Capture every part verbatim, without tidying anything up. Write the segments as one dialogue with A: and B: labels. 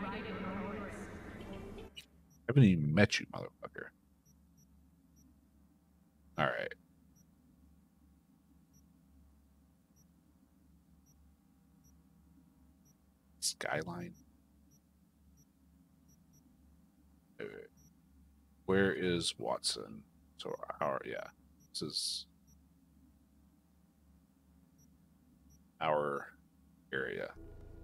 A: haven't even met you, motherfucker. All right. Skyline. Wait, wait. Where is Watson? So, our yeah, this is our area.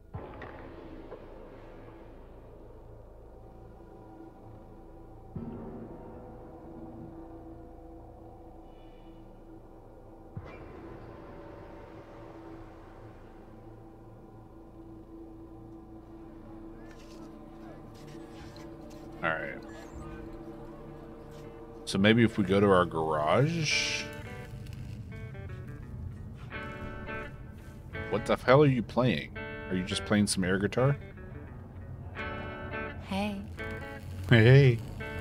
A: All right. So maybe if we go to our garage. What the hell are you playing? Are you just playing some air guitar?
B: Hey.
A: Hey.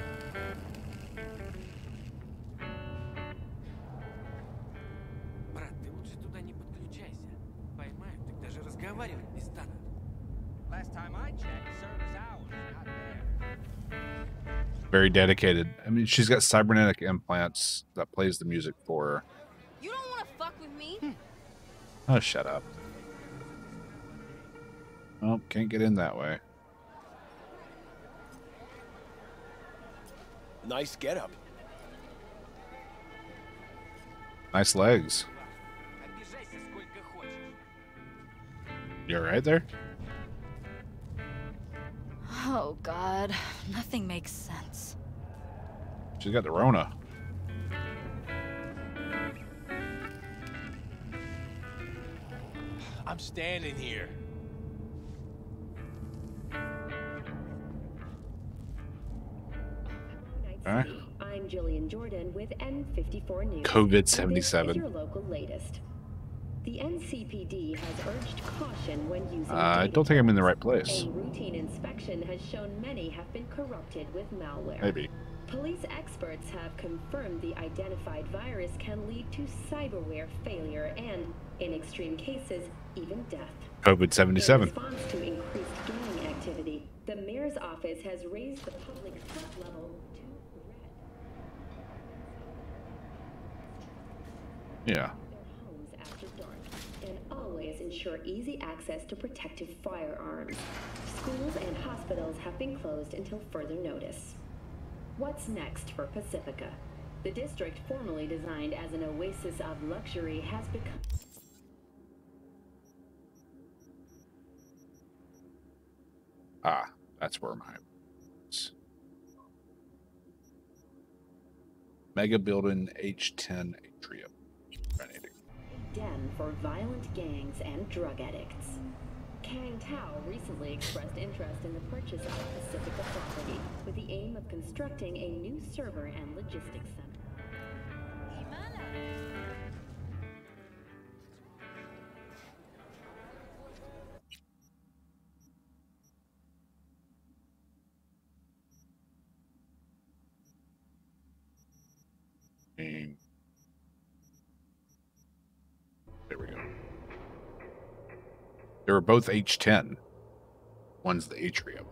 C: Брат, ты лучше туда не подключайся. Поймают, так даже разговаривать не станут. Last time I checked, service hours not there.
A: Very dedicated. I mean, she's got cybernetic implants that plays the music for her.
B: You don't want to fuck with me?
A: Oh, shut up. Oh, can't get in that way.
D: Nice getup.
A: Nice legs.
C: Обижайся сколько хочешь.
A: You alright there?
B: Oh, God. Nothing makes sense.
A: She's got the Rona.
D: I'm standing here.
A: Huh?
E: I'm Jillian Jordan with N fifty-four News.
A: COVID
E: This
A: seventy-seven.
E: is your local latest. The N C P D has urged caution when using
A: Uh, I
E: data
A: don't think I'm in the right
E: sets.
A: place.
E: A routine inspection has shown many have been corrupted with malware.
A: Maybe.
E: Police experts have confirmed the identified virus can lead to cyberware failure and, in extreme cases, even death.
A: COVID seventy-seven.
E: In response to increased gang activity, the mayor's office has raised the public threat level to red.
A: Yeah.
E: Their homes after dark, and always ensure easy access to protective firearms. Schools and hospitals have been closed until further notice. What's next for Pacifica? The district, formerly designed as an oasis of luxury, has become...
A: Ah, that's where my Mega Building H ten Atrium.
E: a den for violent gangs and drug addicts. Kang Tao recently expressed interest in the purchase of Pacifica property with the aim of constructing a new server and logistics center.
A: Mm. There we go. They were both H ten. One's the Atrium.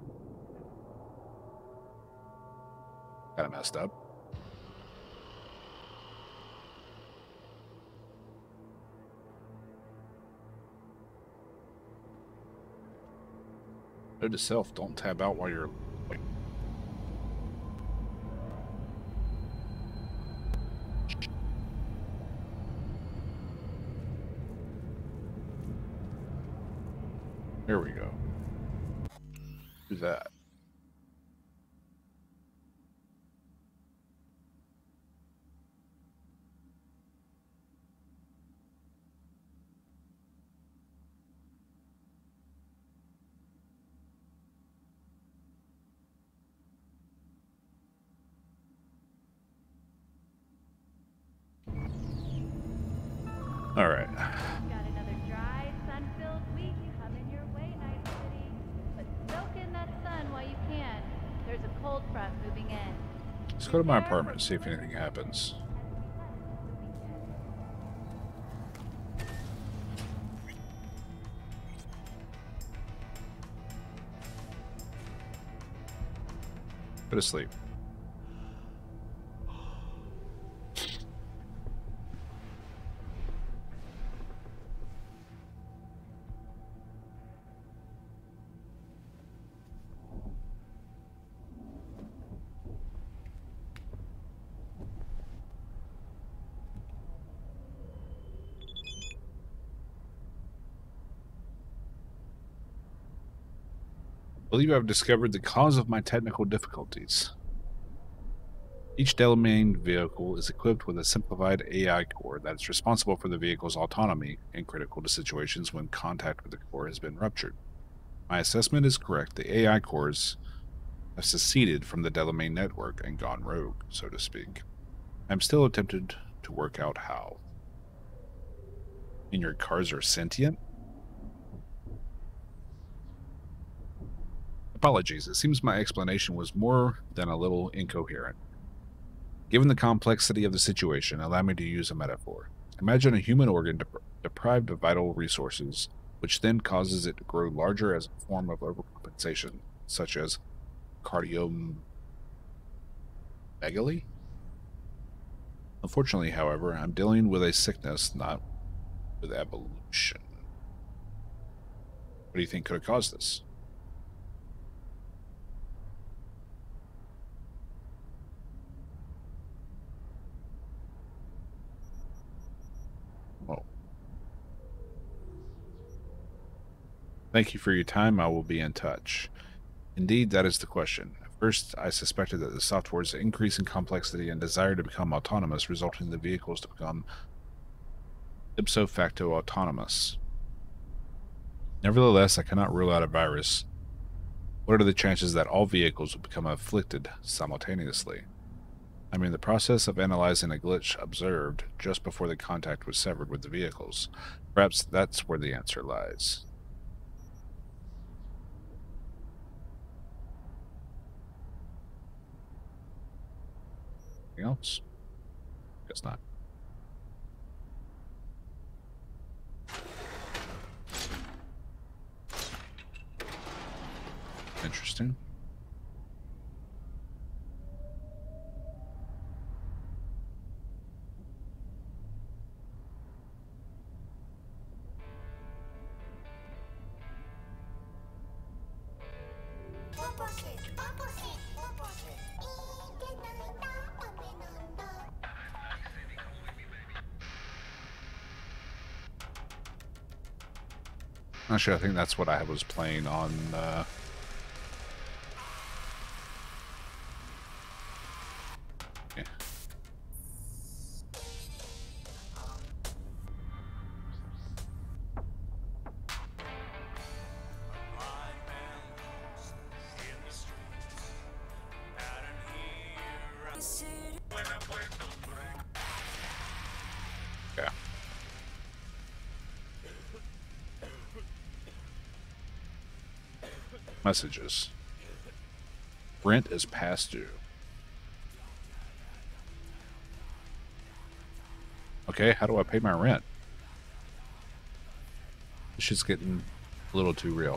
A: Kind of messed up. Note to self, don't tab out while you're... There we go. Do that. All right.
F: Got another dry, sun-filled week coming your way, Night City. But soak in that sun while you can. There's a cold front moving in.
A: Let's go to my apartment and see if anything happens. Go to sleep. I believe I've discovered the cause of my technical difficulties. Each Delamain vehicle is equipped with a simplified A I core that is responsible for the vehicle's autonomy in critical situations when contact with the core has been ruptured. My assessment is correct. The A I cores have seceded from the Delamain network and gone rogue, so to speak. I'm still attempted to work out how. And your cars are sentient? Apologies, it seems my explanation was more than a little incoherent. Given the complexity of the situation, allow me to use a metaphor. Imagine a human organ dep deprived of vital resources, which then causes it to grow larger as a form of overcompensation, such as cardiomegaly? Unfortunately, however, I'm dealing with a sickness, not with evolution. What do you think could have caused this? Oh. Thank you for your time. I will be in touch. Indeed, that is the question. At first, I suspected that the software's increase in complexity and desire to become autonomous resulted in the vehicles to become ipso facto autonomous. Nevertheless, I cannot rule out a virus. What are the chances that all vehicles will become afflicted simultaneously? I'm in the process of analyzing a glitch observed just before the contact was severed with the vehicles. Perhaps that's where the answer lies. Anything else? Guess not. Interesting. Actually, I think that's what I was playing on. Uh... Yeah. Yeah. Messages. Rent is past due. Okay, how do I pay my rent? This shit's getting a little too real.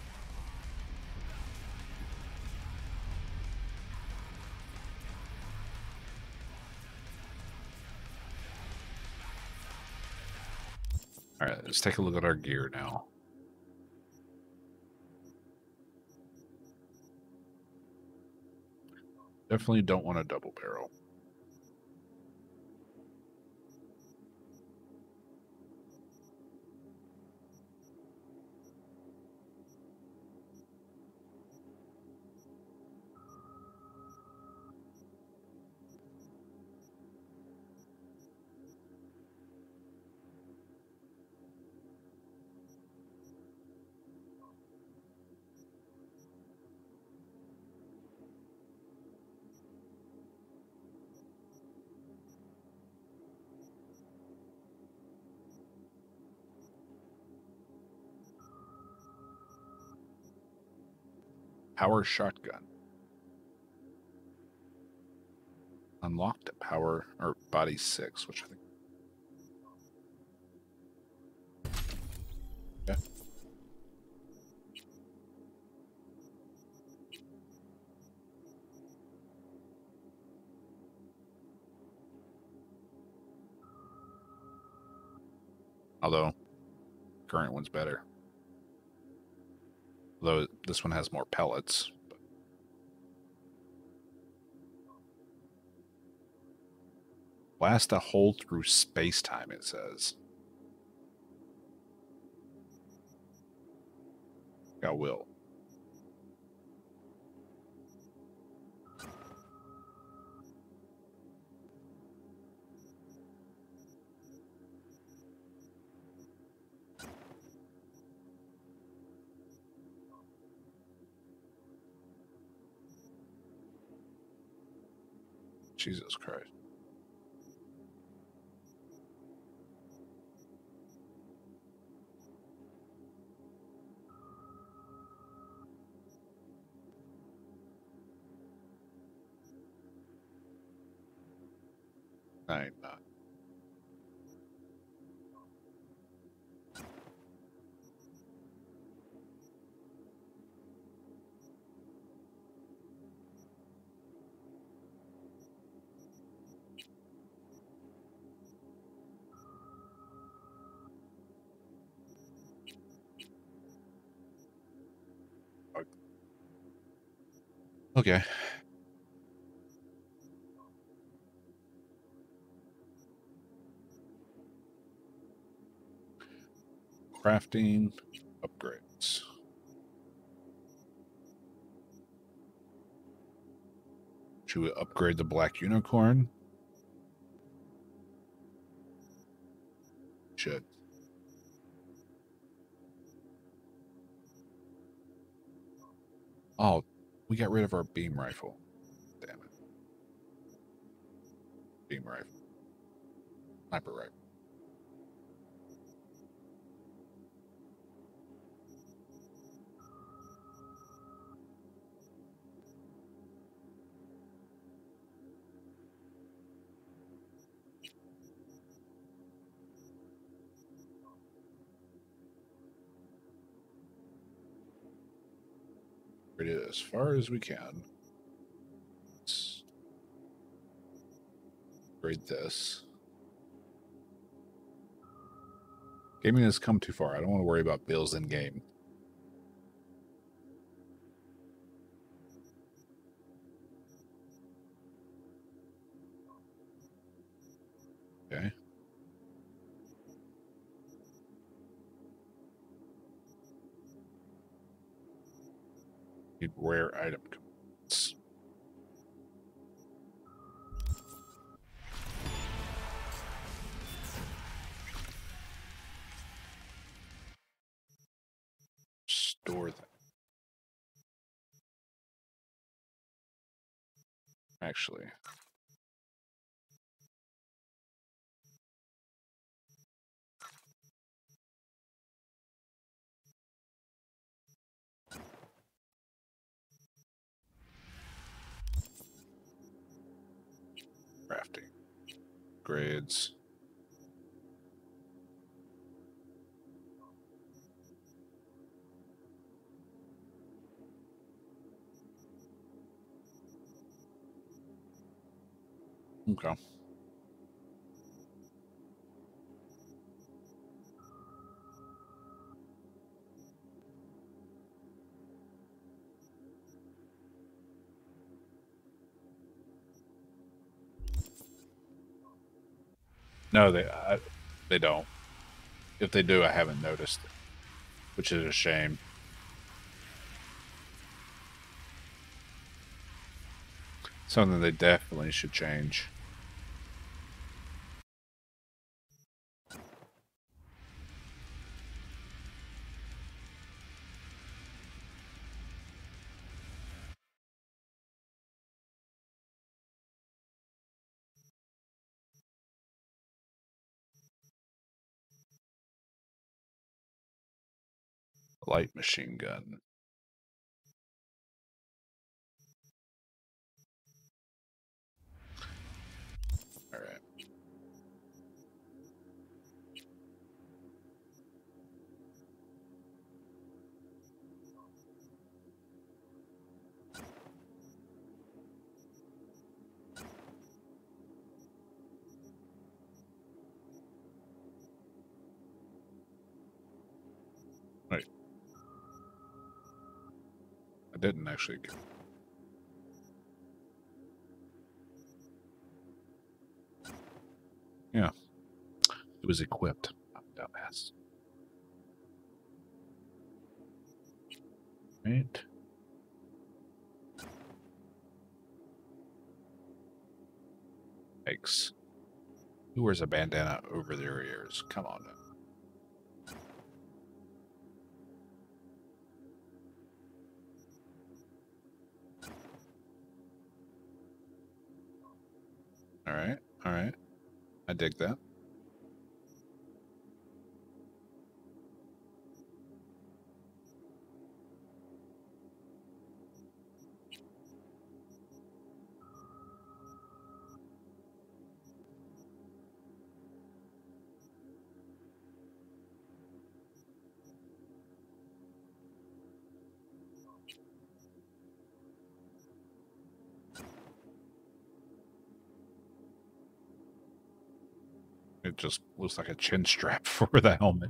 A: Alright, let's take a look at our gear now. Definitely don't want a double barrel. Power shotgun. Unlocked at power or body six, which I think. Yeah. Although, current one's better. Although this one has more pellets. But... blast a hole through space-time, it says. I will. Jesus Christ. Nine, nine. Okay. Crafting upgrades. Should we upgrade the black unicorn? Should. Oh, we got rid of our beam rifle. Damn it. Beam rifle. Sniper rifle. Upgrade it as far as we can. Let's upgrade this. Gaming has come too far. I don't want to worry about bills in game. Okay. Need rare item components. Store them. Actually. Crafting. Grades. Okay. No, they I, they don't. If they do, I haven't noticed, which is a shame. Something they definitely should change. Light machine gun. All right. Right. I didn't actually. Yeah. It was equipped. Dumbass. Right. Yikes. Who wears a bandana over their ears? Come on now. All right. All right. I dig that. It just looks like a chin strap for the helmet.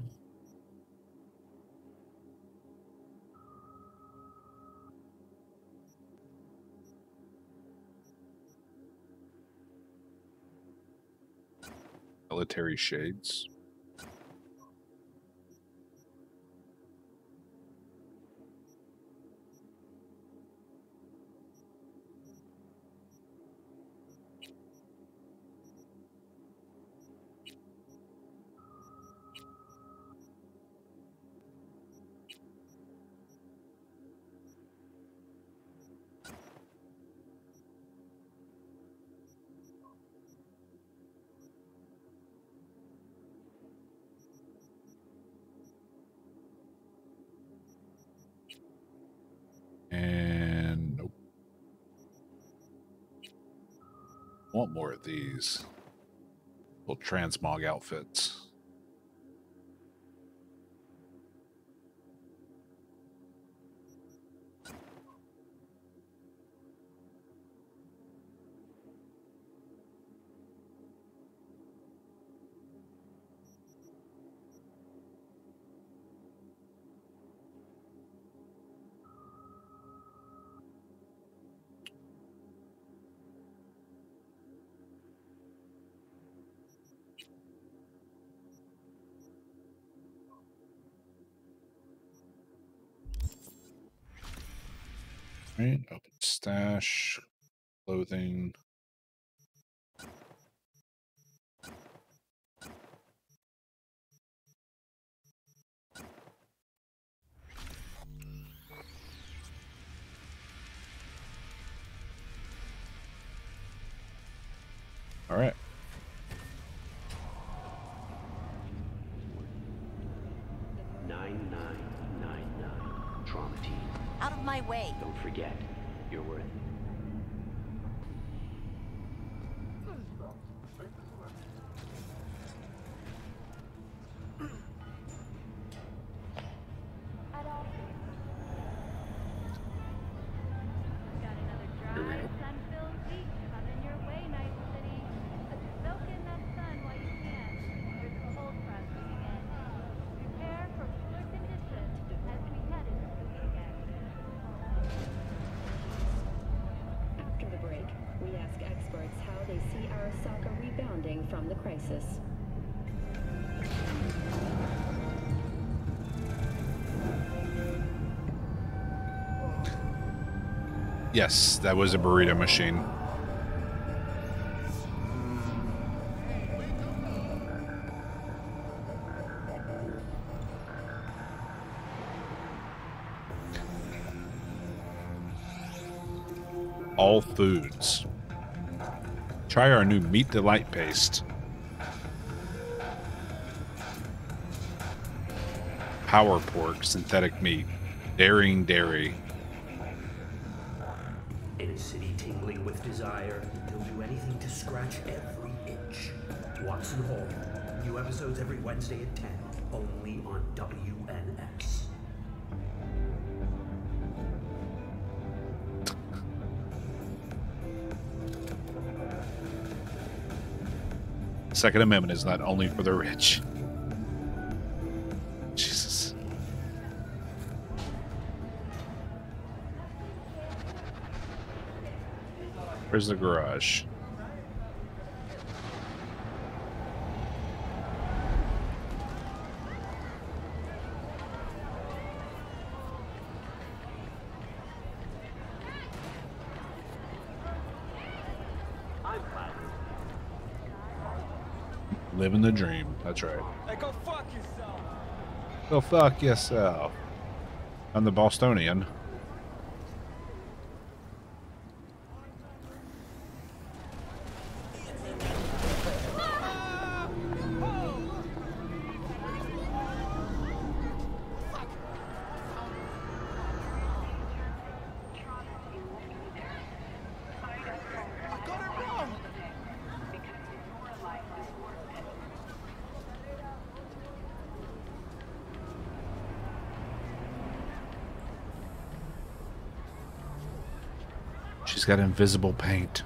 A: Military shades. And nope. Want more of these little transmog outfits. Right, open stash, clothing. All right.
G: nine nine nine nine Trauma Team.
B: Out of my way.
G: Don't forget, you're worth it.
F: Got another dry, sun-filled week coming your way, Night City. But soak in that sun while you can. There's a cold front moving in. Prepare for cooler conditions as we head into the weekend.
E: After the break, we ask experts how they see Arasaka rebounding from the crisis.
A: Yes, that was a burrito machine. All foods. Try our new Meat Delight paste. Power pork, synthetic meat. Daring dairy.
G: In a city tingling with desire, he'll do anything to scratch every itch. Watson Hall. New episodes every Wednesday at ten, only on W N X.
A: Second Amendment is not only for the rich. Jesus. Where's the garage? Living the dream. That's right.
C: Hey, go fuck yourself.
A: Go fuck yourself. I'm the Bostonian. She's got invisible paint.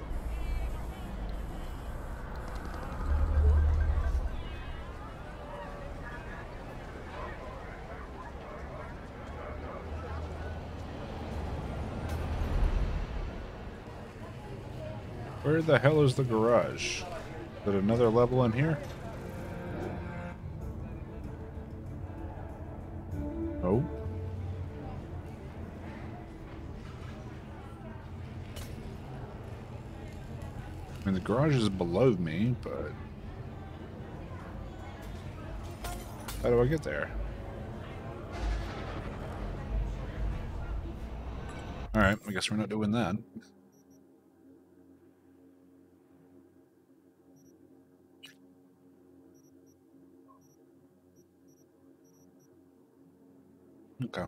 A: Where the hell is the garage? Is it another level in here? Oh. I mean, the garage is below me, but how do I get there? Alright, I guess we're not doing that. Okay.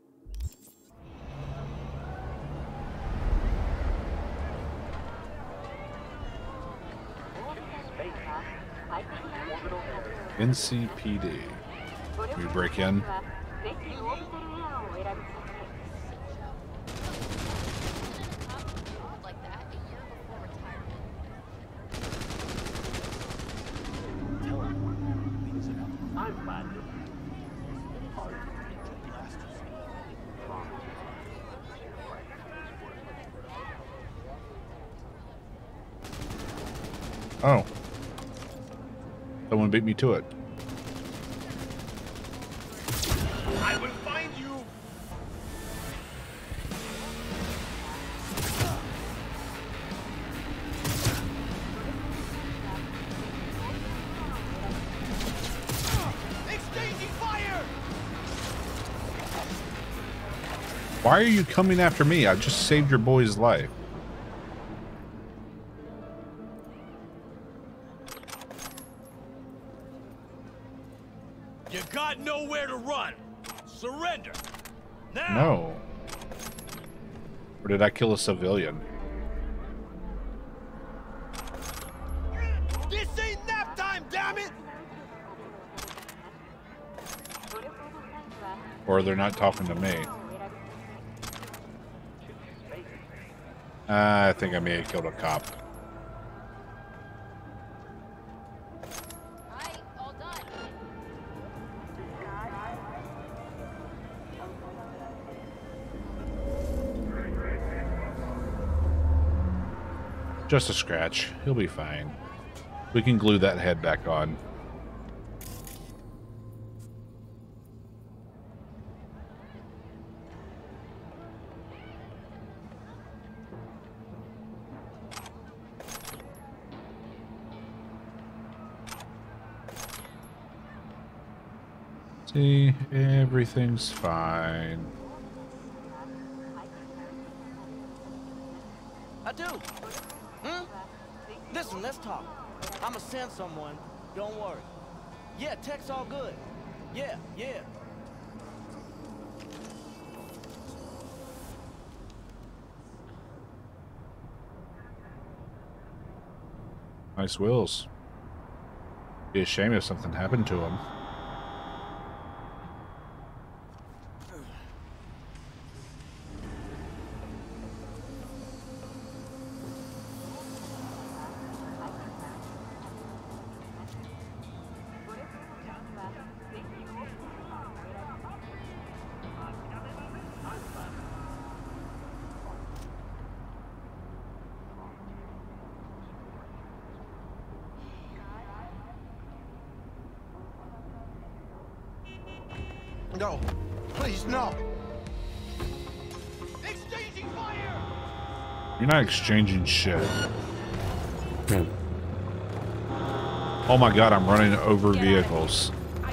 A: N C P D. We break in.
B: Like that a year before retirement.
A: Oh. Someone beat me to it.
D: I will find you. Exchanging fire.
A: Why are you coming after me? I just saved your boy's life.
D: You got nowhere to run. Surrender. Now.
A: No. Or did I kill a civilian?
D: This ain't nap time, damn it.
A: Or they're not talking to me. Uh, I think I may have killed a cop.
B: Alright, all done.
A: Just a scratch. He'll be fine. We can glue that head back on. See, everything's fine.
C: I do. Hmm? Listen, let's talk. I'ma send someone. Don't worry. Yeah, tech's all good. Yeah, yeah.
A: Nice wheels. Be a shame if something happened to him.
D: No. Please, no. Exchanging fire!
A: You're not exchanging shit. Oh my god, I'm running over vehicles.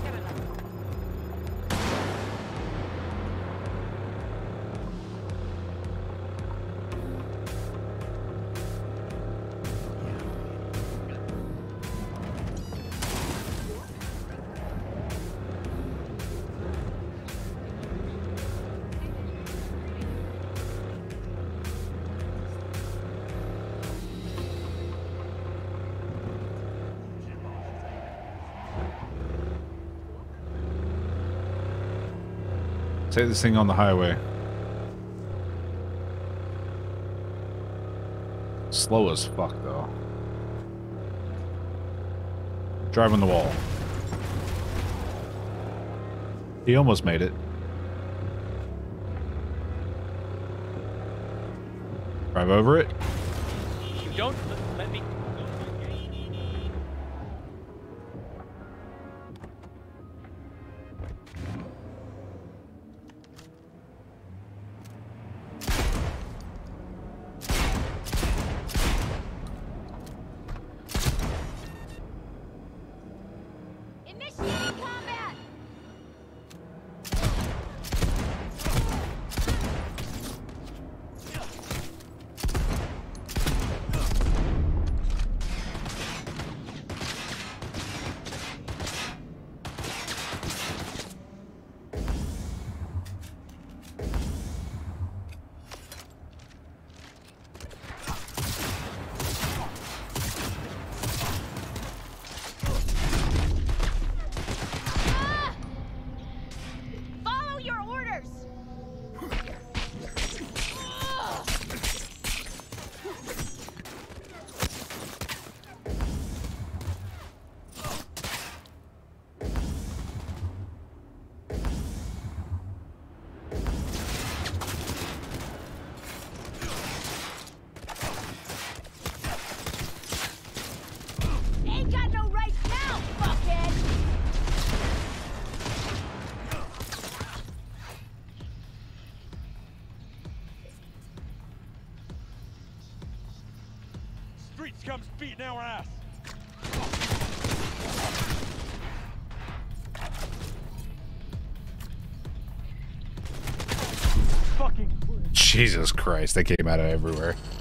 A: Take this thing on the highway. Slow as fuck, though. Driving the wall. He almost made it. Drive over it.
H: You don't let me.
B: Initiating combat! Ah! Follow your orders! Ugh! Ain't got no right now, fuckhead!
D: Streets comes beating our ass. Fucking.
A: Jesus Christ, they came out of everywhere.